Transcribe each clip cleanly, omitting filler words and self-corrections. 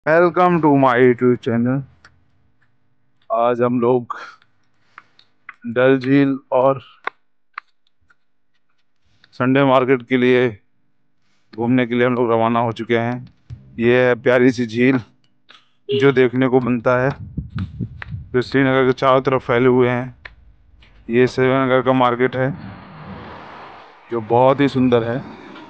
Welcome to my YouTube channel. आज हम लोग डल झील और संडे मार्केट के लिए घूमने के लिए हम लोग रवाना हो चुके हैं। ये है प्यारी सी झील जो देखने को बनता है, जो श्रीनगर के चारों तरफ फैले हुए हैं। ये श्रीनगर का मार्केट है जो बहुत ही सुंदर है।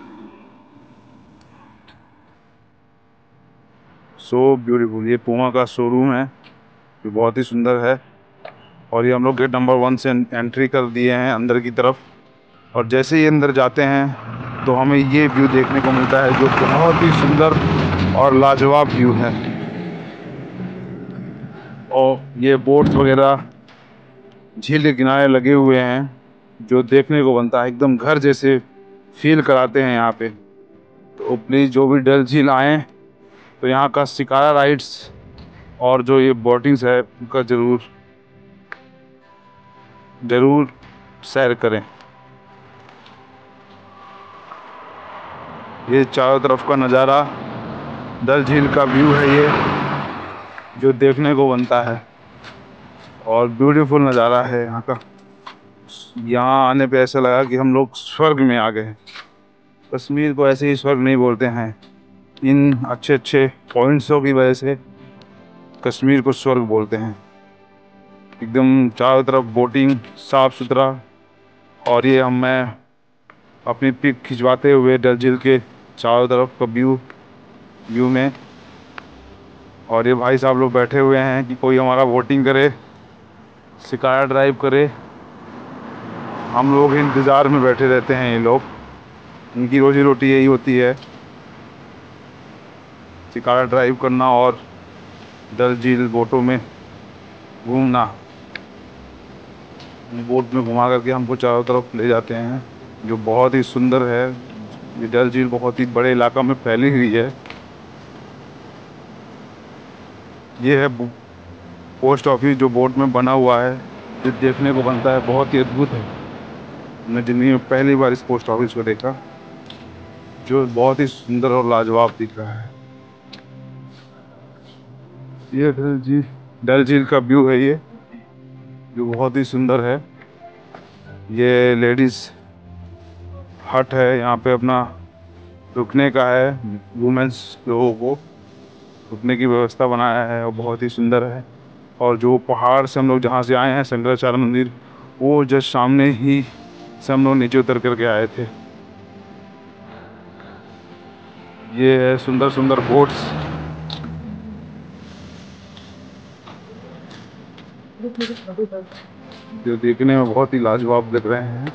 So beautiful. ये पूमा का शोरूम है जो बहुत ही सुंदर है। और ये हम लोग गेट नंबर 1 से एंट्री कर दिए हैं अंदर की तरफ। और जैसे ही अंदर जाते हैं तो हमें ये व्यू देखने को मिलता है जो बहुत ही सुंदर और लाजवाब व्यू है। और ये बोट्स वगैरह झील के किनारे लगे हुए हैं जो देखने को बनता है, एकदम घर जैसे फील कराते हैं यहाँ पे। तो प्लीज़ जो भी डल झील आएँ तो यहाँ का शिकारा राइड्स और जो ये बोटिंग्स है उनका ज़रूर सैर करें। ये चारों तरफ का नज़ारा डल झील का व्यू है ये जो देखने को बनता है और ब्यूटीफुल नज़ारा है यहाँ का। यहाँ आने पे ऐसा लगा कि हम लोग स्वर्ग में आ गए। कश्मीर को ऐसे ही स्वर्ग नहीं बोलते हैं, इन अच्छे अच्छे पॉइंट्सों की वजह से कश्मीर को स्वर्ग बोलते हैं। एकदम चारों तरफ बोटिंग, साफ सुथरा। और ये मैं अपनी पिक खिंचवाते हुए डल झील के चारों तरफ का व्यू में। और ये भाई साहब लोग बैठे हुए हैं कि कोई हमारा बोटिंग करे, शिकारा ड्राइव करे। हम लोग इंतज़ार में बैठे रहते हैं। ये लोग, इनकी रोजी रोटी यही होती है, शिकारा ड्राइव करना और डल झील बोटों में घूमना। बोट में घुमा करके हमको चारों तरफ ले जाते हैं जो बहुत ही सुंदर है। ये डल झील बहुत ही बड़े इलाका में फैली हुई है। ये है पोस्ट ऑफिस जो बोट में बना हुआ है, जो देखने को बनता है बहुत ही अद्भुत है। मैं ज़िंदगी में पहली बार इस पोस्ट ऑफिस को देखा जो बहुत ही सुंदर और लाजवाब दिख रहा है। ये डल झील का व्यू है ये जो बहुत ही सुंदर है। ये लेडीज़ हट है, यहाँ पे अपना रुकने का है, वुमेंस लोगों को रुकने की व्यवस्था बनाया है और बहुत ही सुंदर है। और जो पहाड़ से हम लोग जहाँ से आए हैं शंकराचार्य मंदिर, वो जस्ट सामने ही से हम लोग नीचे उतर करके आए थे। ये है सुंदर सुंदर बोट्स जो देखने में बहुत ही लाजवाब लग रहे हैं।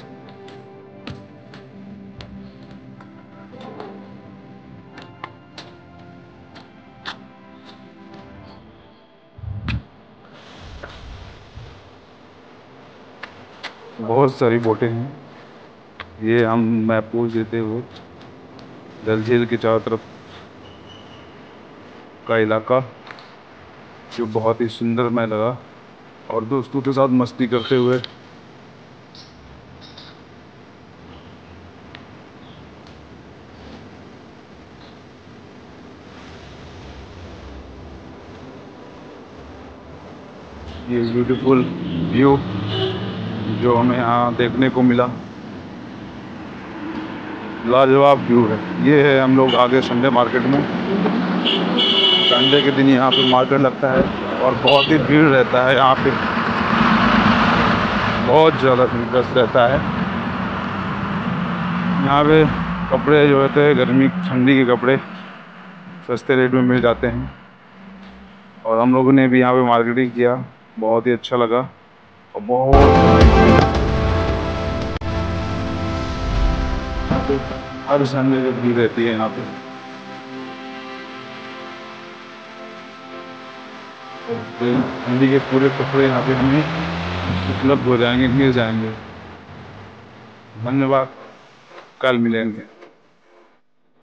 बहुत सारी बोटें हैं। ये हम मैप पूछ देते हुए डल झील के चारों तरफ का इलाका जो बहुत ही सुंदर मैं लगा। और दोस्तों के साथ मस्ती करते हुए ये ब्यूटीफुल व्यू जो हमें यहाँ देखने को मिला, लाजवाब व्यू है। ये है हम लोग आगे संडे मार्केट में। संडे के दिन यहाँ पे मार्केट लगता है और बहुत ही भीड़ रहता है यहाँ पे, बहुत ज़्यादा दिलचस्प रहता है। यहाँ पे कपड़े जो होते हैं गर्मी ठंडी के कपड़े सस्ते रेट में मिल जाते हैं। और हम लोगों ने भी यहाँ पे मार्केटिंग किया, बहुत ही अच्छा लगा। और बहुत हर संडे को भीड़ रहती है यहाँ पे। ठंडी के पूरे कपड़े यहाँ पे हमें उपलब्ध हो जाएंगे, मिल जाएंगे। धन्यवाद, कल मिलेंगे।